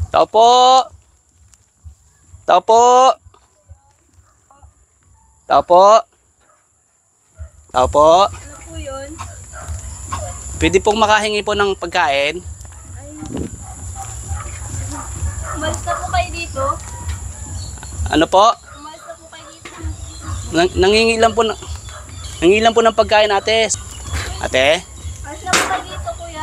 Tao po! Tao po! Tao po! Tao po! Ano po yun? Pwede pong makahingi po ng pagkain? Ay. Umalis na po kayo dito? Ano po? Umalis na po kayo dito? Nangingi lang po ng pagkain, ate. Ate? Umalis na po kayo dito, kuya?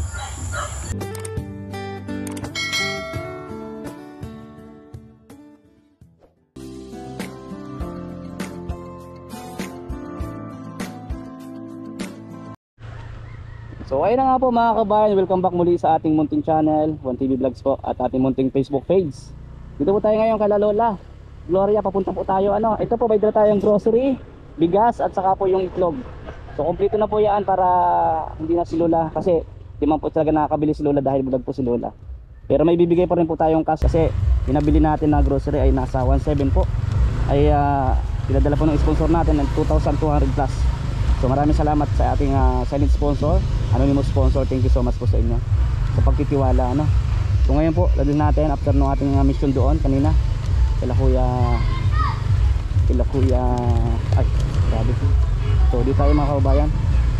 So ayun na nga po mga kabayan, welcome back muli sa ating munting channel, 1TV Vlogs po, at ating munting Facebook page. Dito po tayo ngayon kay Lola Gloria, papunta po tayo ito po, may dala tayong grocery, bigas at saka po yung itlog. So kompleto na po yan para hindi na si Lola, kasi di man po talaga nakakabili si Lola dahil bulag po si Lola. Pero may bibigay pa rin po tayong cash kasi pinabili natin na grocery ay nasa 1.7 po. Ay pinadala po ng sponsor natin ng 2,200 plus. So maraming salamat sa ating silent sponsor, anonymous sponsor. Thank you so much po sa inyo sa pagtitiwala. So ngayon po, lalun natin after ng ating mission doon kanina kila kuya ay grabe po. So di tayo mga kababayan.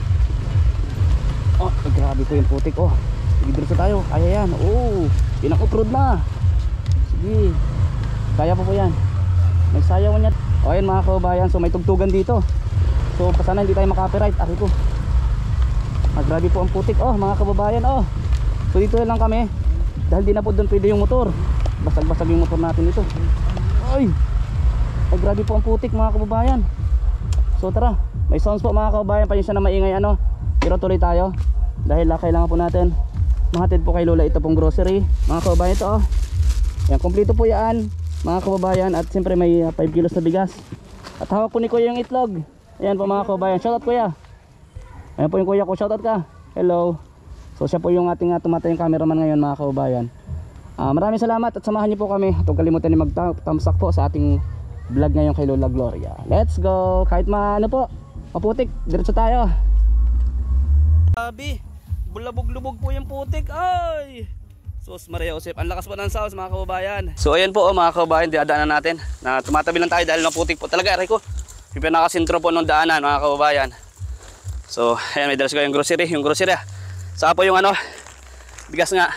Oh grabe po yung putik. Oh sige, diretso tayo. Ay yan, oh pinaka-off-road na. Sige, kaya po yan. May sayaw niya. O ayan mga kababayan, so may tugtugan dito. So sana hindi tayo makapiright. Ari po, grabe po ang putik. Oh mga kababayan, oh so dito lang kami dahil di na po doon pwede yung motor. Basag-basag yung motor natin dito. Ay grabe po ang putik mga kababayan. So tara, may sounds po mga kababayan, pasensya na maingay pero tuloy tayo dahil kailangan po natin mahatid po kay Lola ito pong grocery mga kababayan. Ito oh, yan, kompleto po yan mga kababayan. At siyempre may 5 kilos na bigas. At hawak po ni kuya yung itlog. Ayan po mga kababayan, shoutout kuya. Ayan po yung kuya ko, shoutout ka. Hello. So siya po yung ating tumatayong cameraman ngayon mga kababayan. Maraming salamat at samahan niyo po kami. Huwag kalimutan ni mag-thumbs up po sa ating vlog ngayon kay Lola Gloria. Let's go. Kahit po, maputik, diretso tayo. Sabi, bulabog-lubog po yung putik. Ay! Sus Maria Josep, ang lakas po ng sounds mga kababayan. So ayan po mga kababayan, diadaanan natin na tumatabi lang tayo dahil maputik po talaga. Aray ko, yung pinakasintro po ng daanan mga kababayan. So ayan, may dalas ko yung grocery. Saka po yung bigas nga.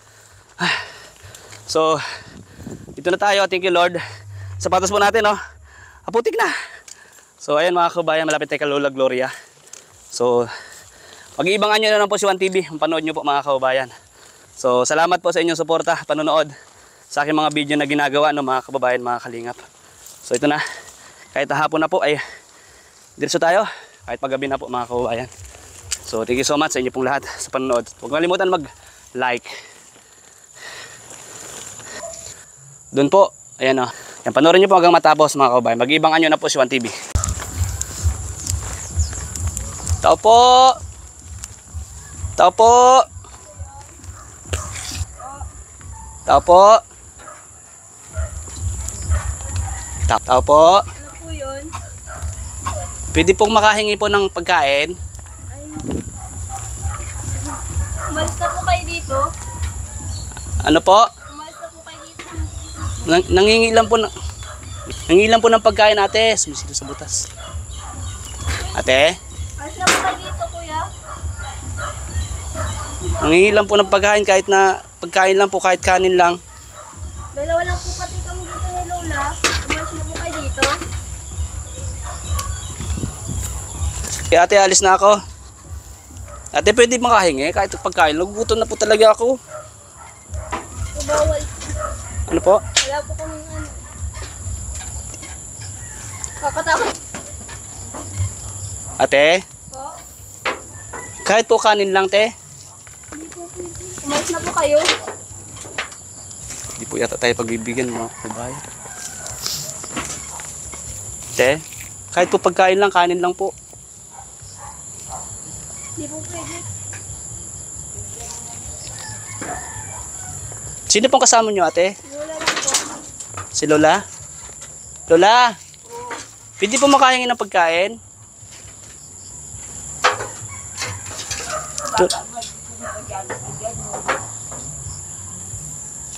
So dito na tayo, thank you Lord. Sapatos po natin aputik na. So ayan mga kababayan, malapit tayo kay Lola Gloria. So mag-iibangan nyo na lang po si 1TV, panood nyo po mga kababayan. So salamat po sa inyong suporta, panonood sa aking mga video na ginagawa mga kababayan, mga kalingap. So ito na, kahit hapon na po ay diretso tayo, kahit paggabi na po mga kababayan. So thank you so much sa inyo pong lahat sa panonood. Huwag kalimutan mag-like. Doon po, ayan yan, panoorin nyo po hanggang matapos mga kababayan. Mag-iibangan nyo na po si 1TV. Tao po! Tao po! Tao po! Tao po! Ano po yun? Pwede pong makahingi po ng pagkain? Ay. Umalis na po kayo dito? Ano po? Umalis na po kayo dito? Nangingi lang po ng pagkain, ate. Sumisilo sa butas. Ate? Umalis na po kayo dito, kuya? Nangingi lang po ng pagkain, kahit na pagkain lang po, kahit kanin lang. Dalawa lang po pati kami dito ni Lola. Umalis na po kayo dito? Ate, alis na ako. Ate, pwede makahingi kahit pagkain. Nagugutom na po talaga ako. Bawal. Ano po? Wala po kaming Kakatakot Ate, po. kahit po kanin lang, te. Hindi po pwede. Umalis na po kayo? Hindi po yata tayo pagbibigyan mga kababayan. Te, kahit po pagkain lang, kanin lang po. Hindi po pwede. Sino pong kasama nyo, ate? Lola lang po. Si Lola? Lola, pwede po makahingi ng pagkain?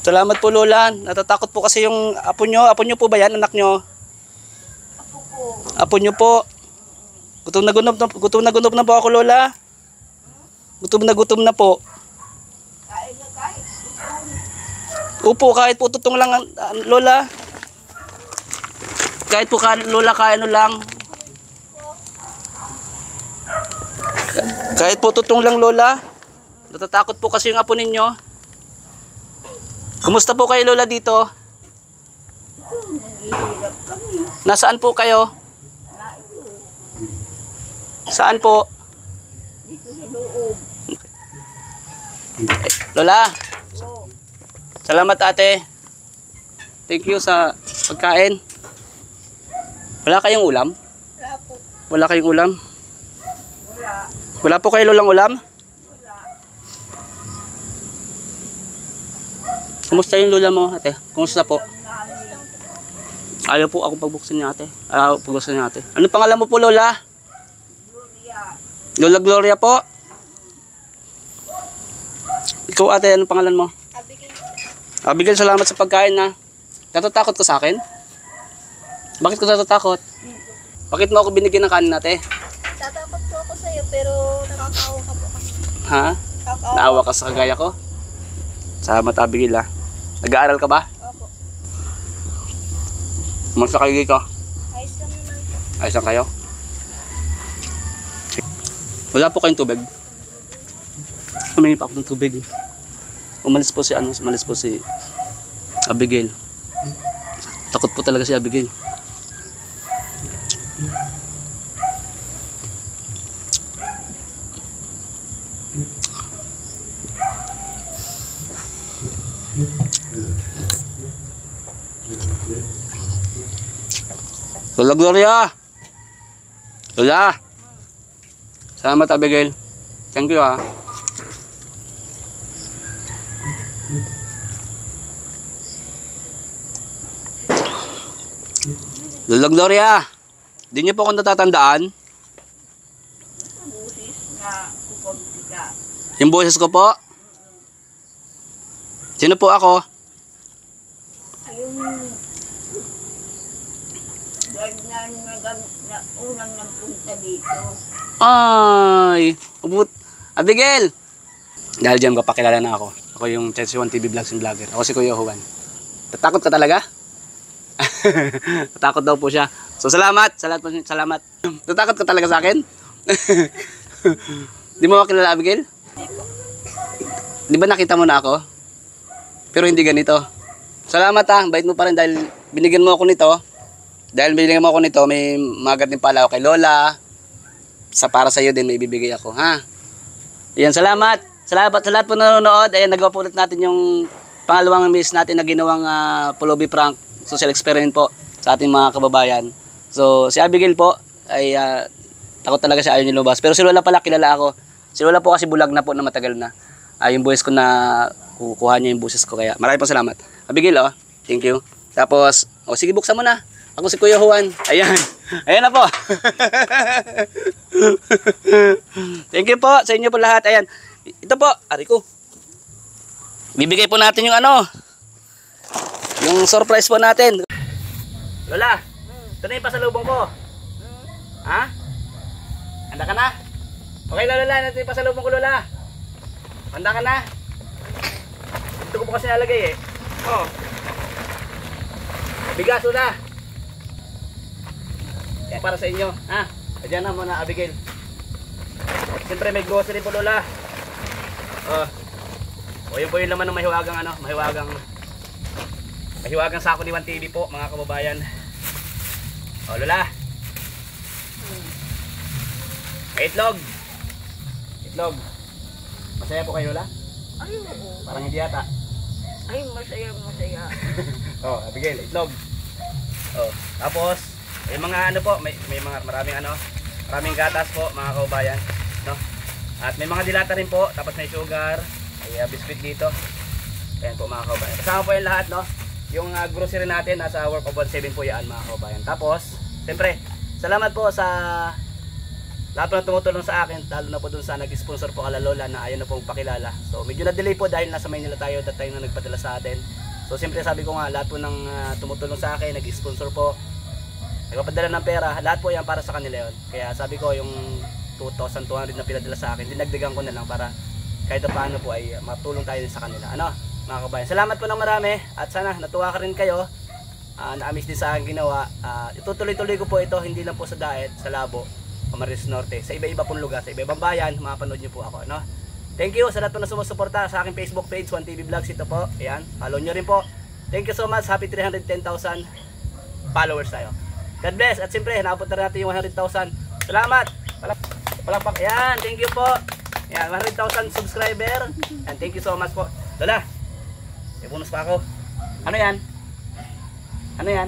Salamat po Lola. Natatakot po kasi yung apo nyo. Apo nyo po ba yan? Anak nyo? Apo po. Apo nyo po. Gutom na gutom na po ako Lola. Gutom na po. Kain na kain. Upo, kahit po tutong lang Lola. Kahit po Lola, kain lang. Kahit po tutong lang Lola. Natatakot po kasi yung apo ninyo. Kumusta po kayo Lola dito? Nahihirap kami. Nasaan po kayo? Saan po? Dito sa loob. Lola, Oo. salamat ate. Thank you sa pagkain. Wala kayong ulam? Wala po. Wala kayong ulam? Wala. Wala po kayo Lolang ulam? Wala. Kumusta yung lola mo ate? Kumusta po? Namin. Ayaw po ako pagbuksan niya ate. Ayaw pagbuksan niya ate. Ano pangalan mo po Lola? Gloria. Lola Gloria po. Ikaw ate, ano pangalan mo? Abigay. Abigail, salamat sa pagkain na. Natatakot ka sa akin? Bakit ka natatakot? Bakit mo ako binigyan ng kanin ate? Tatakot po ako sa'yo pero nakakaawa ka po kasi. Ha? Nakakaawa. Naawa ka sa kagaya ko? Salamat Abigail ha. Nag-aaral ka ba? Opo. Kumusta kayo dito? Ayos lang naman po. Ayos lang kayo? Wala po kayong tubig? Humingi pa ako ng tubig. Umalis po si Abigail. Takot po talaga si Abigail. Lola Gloria! Lola! Salamat Abigail. Thank you ha. Lola Gloria! Di niyo po ako natatandaan? Busis na kupagtika. Yung boses ko po? Sino po ako? Ayun. Guard na unang nagpunta dito. Ay! Abigail! Dahil dyan kapakilala na ako. Ako yung Chelsea 1 TV Vlogs and Vlogger. Ako si Kuya Juan. Tatakot ka talaga? Tatakot daw po siya. So salamat. Salamat. Tatakot ka talaga sa akin? Di mo makilala Abigail? Di ba nakita mo na ako? Pero hindi ganito. Salamat ha. Bait mo pa rin dahil binigyan mo ako nito. Dahil binigyan mo ako nito, may magat din pala ako kay Lola. Para sa iyo din may ibibigay ako, ha? Ayan, salamat. Salamat sa lahat po nanonood. Ayan, nagawa po ulit natin yung pangalawang miss natin na ginawang Pulubi prank social experiment po sa ating mga kababayan. So, si Abigail po ay takot talaga siya, ayaw niya lumabas. Pero si Lola pala, kilala ako. Si Lola po kasi bulag na po na matagal na. Yung buwes ko na kukuha niya yung buses ko. Kaya maraming po salamat. Abigail, oh, thank you. Tapos, sige, buksan mo na. Ako si Kuya Juan. Ayan. Ayan na po. Thank you po sa inyo po lahat. Ayan. Ito po. Ari ko. Bibigay po natin yung yung surprise po natin. Lola. Ito na yung pasalubong ko. Ha? Handa ka na? Okay Lola. Ito yung pasalubong ko Lola. Handa ka na? Ito ko po kasi nalagay Oh. Bigas Lola. Para sa inyo, ha? Ayan na muna, Abigail. Siyempre may grocery po, Lola. Yun po yung laman ng mahiwagang sako ni 1TV po, mga kababayan. Lola. May itlog. Masaya po kayo, Lola? Ay, oo. Parang hindi yata. Ay, masaya. Abigail, itlog. Tapos may mga po, may mga maraming gatas po mga kababayan, no? At may mga dilata rin po, tapos may sugar, may biscuit dito. Ayan po mga kababayan. Kasama po 'yan lahat, no? Yung grocery natin nasa worth of 1.7 po 'yan mga kababayan. Tapos, siyempre, salamat po sa lahat po na tumutulong sa akin, lalo na po dun sa nag-sponsor po kala Lola na ayaw na pong pakilala. So medyo na-delay po dahil nasa Maynila tayo that time na nagpadala sa atin. So siyempre sabi ko nga, lahat po ng tumutulong sa akin, nag-sponsor po, nagpapadala ng pera, lahat po yan para sa kanila yon. Kaya sabi ko yung 2,200 na pinadala sa akin, dinagdagan ko na lang para kahit paano po ay matulong tayo sa kanila. Ano mga kabayan, salamat po ng marami at sana natuwa ka rin kayo. Na-amiss din sa akin ginawa. Itutuloy-tuloy ko po ito, hindi lang po sa Daet, sa Labo, Camarines Norte, sa iba-iba pong lugar, sa iba-ibang bayan, mapanood nyo po ako, no? Thank you sa lahat po na sumusuporta sa aking Facebook page, 1TV Vlogs, ito po. Ayan, follow nyo rin po. Thank you so much, happy 310,000 followers tayo. God bless, at siyempre, napunta na natin yung 100,000. Salamat! Palakpak, ayan, thank you po. Ayan, 100,000 subscriber. And thank you so much po. Lola, may bonus pa ako. Ano yan? Ano yan?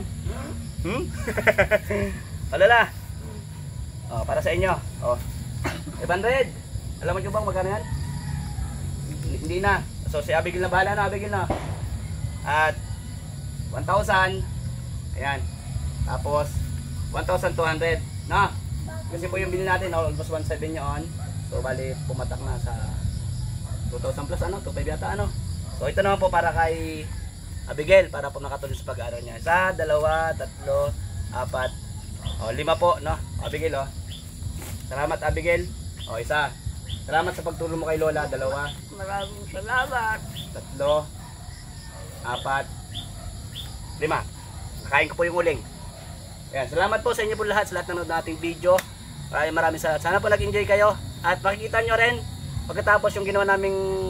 Lola. Oh, para sa inyo. Oh. 500. Alam mo nyo bang magkano yan? Hindi na. So si Abigail na bahala na, Abigail na. At 1,000. Ayan. Tapos 1,200. No? Kasi po yung bill natin, almost 1,700 yun. So bali pumatak na sa 2,000 plus ano, 2,500 yata ano. So ito naman po para kay Abigail, para po makatulong sa pag-aaral niya. 1, 2, 3, 4, 5 po, no? Abigail, oh. Salamat, Abigail. Isa. Salamat sa pagtulong mo kay Lola. 2. Maraming salamat. 3, 4, 5. Nakain ko po yung uling. Ayan, salamat po sa inyo po lahat, sa lahat ng nanood nating video. Maraming salamat. Sana po nag-enjoy kayo. At makikita nyo rin, pagkatapos yung ginawa naming,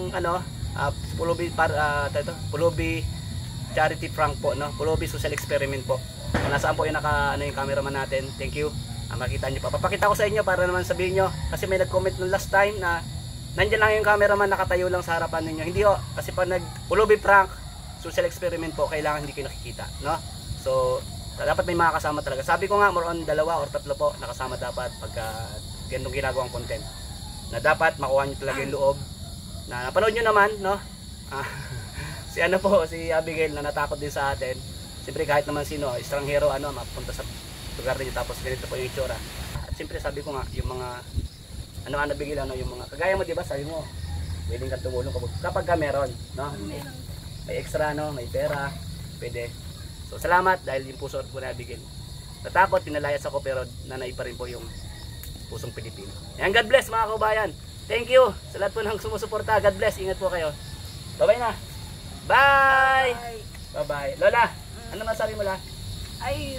Pulubi charity prank po, no? Pulubi social experiment po. Kung nasaan po yung yung cameraman natin. Thank you. Makita nyo pa. Papakita ko sa inyo para naman sabihin nyo. Kasi may nag-comment nung last time na nandiyan lang yung cameraman, nakatayo lang sa harapan ninyo. Hindi ho. Kasi pag Pulubi prank, social experiment po, kailangan hindi kayo nakikita, no? So, dapat may mga kasama talaga. Sabi ko nga, more on 2 or 3 po nakasama dapat pagka ganitong ginagawang content. Na dapat makuha nyo talaga yung loob. Na napanood nyo naman, no? Si si Abigail na natakot din sa atin. Siyempre kahit naman sino, estranghero mapunta sa lugar niyo tapos ganito po yung itsura. At siyempre sabi ko nga, yung mga Abigail, yung mga kagaya mo, di ba? Sabi mo, willing ka tumulong kapag ka meron, no? May extra, no? May pera, pwede. So salamat dahil yung puso po na Abigail. Natakot, pinalayas ako pero nanay pa rin po yung pusong Pilipino. Yan, God bless mga kaubayan. Thank you sa lahat po ng sumusuporta. God bless, ingat po kayo. Bye-bye na. Bye! Bye-bye. Lola, ano masabi mo, La? Ay,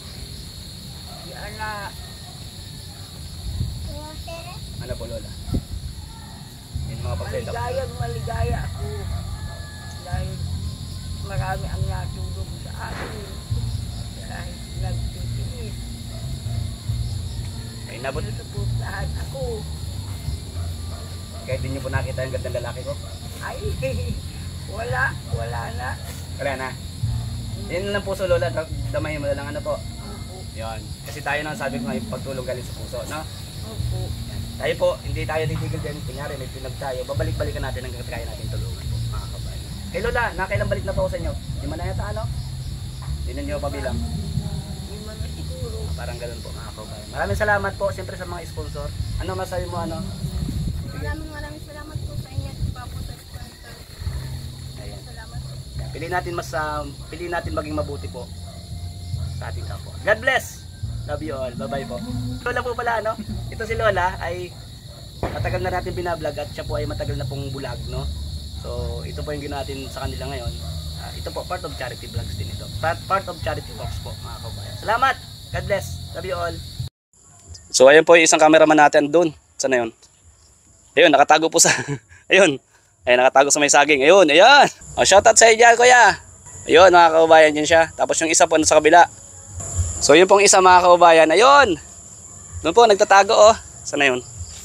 Ano po, Lola? Yung mga pagsalita ko. maligaya ako. Dahil marami ang natulong sa akin. Dahil nagtitiis. Ay, nabot. Sinusuportahan ako. Kahit din nyo po nakita yung gandang lalaki ko. Ay, wala na. Wala na. Yan lang puso, Lola. Damayin mo na lang po. Opo. Yan. Kasi tayo na sabi ko nga yung pagtulong galing sa puso, no? Opo. Tayo po, hindi tayo titigil din. Kunyari, may pinag tayo. Babalik-balikan natin hanggang kaya natin tulungan po, mga kabayan. Hey Lola, nakailang balik na po ako sa inyo? 5 na yata, ano? Hindi na nyo pabilang. Hindi man na siguro. Parang ganun po, mga kabayan. Maraming salamat po, siyempre sa mga sponsor. Ano masabi mo, ano? Maraming salamat po sa inyo at po sa sponsor. Ayan. Salamat po. Yan. Piliin natin maging mabuti po sa ating kapwa. God bless! Love you all. Bye-bye po. Lola po pala, no? Ito si Lola ay matagal na natin binablog at siya po ay matagal na pong bulag, no? So, ito po yung ginawa natin sa kanila ngayon. Ito po, part of charity vlogs din ito. Part of charity vlogs po, mga kabayan. Salamat! God bless! Love you all! So, ayun po yung isang cameraman natin doon. Saan na yun? Ayun, nakatago po sa... ayun. Ayun, nakatago sa may saging. Ayun, ayun! O, shoutout sa iyo dyan, kuya! Ayun, mga kabayan, yun siya. Tapos yung isa po sa kabila. So, yun pong isa, mga kabayan. Ayun! Doon po, nagtatago, oh. Saan na yun?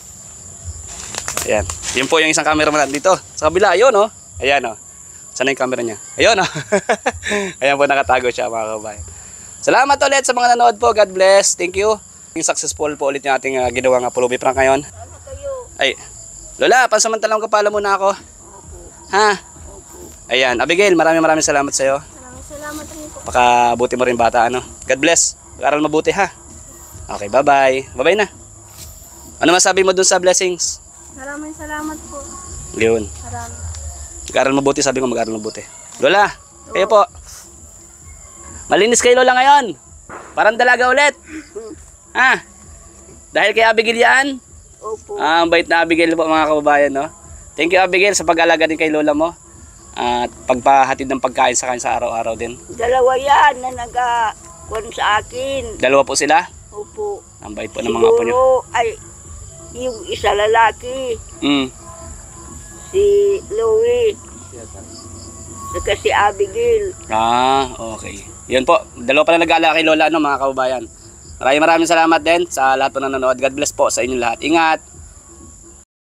Ayan. Yun po yung isang cameraman dito. Sa kabila, ayun, oh. Ayan, oh. Saan na yung camera niya? Ayun, oh. Ayan po, nakatago siya, mga kabayan. Salamat ulit sa mga nanood po. God bless. Thank you. Yung successful po ulit yung ating ginawang Pulubi prank ngayon. Ano kayo? Ay, Lola, pansamantalang kapala muna ako. Opo. Ha? Opo. Ayan, Abigail, maraming salamat sa iyo. Maraming salamat rin po. Pakabuti mo rin bata, ano. God bless. Pag-aral mabuti, ha. Okay, bye-bye. Bye-bye na. Ano masabi mo dun sa blessings? Maraming salamat po. Yun. Maraming. Mag-aral mabuti, sabi ko mag-aral mabuti. Lola, kayo po. Malinis kayo Lola ngayon. Parang dalaga ulit. Ha? Dahil kay Abigail yan? Opo. Ang bait na Abigail po mga kababayan, no? Thank you Abigail sa pag-alaga din kay Lola mo. At pagpahatid ng pagkain sa kanya sa araw-araw din. Dalawa yan na nag-kuwan sa akin. Dalawa po sila. Opo. Ang bait po ng mga apo nyo. Siguro ay yung isa lalaki, si Louie. Saka si Abigail. Okay. Yun po. Dalawa pala nag-aalaga kay Lola, no, mga kababayan. Maraming salamat din sa lahat po na nanonood. God bless po sa inyong lahat. Ingat!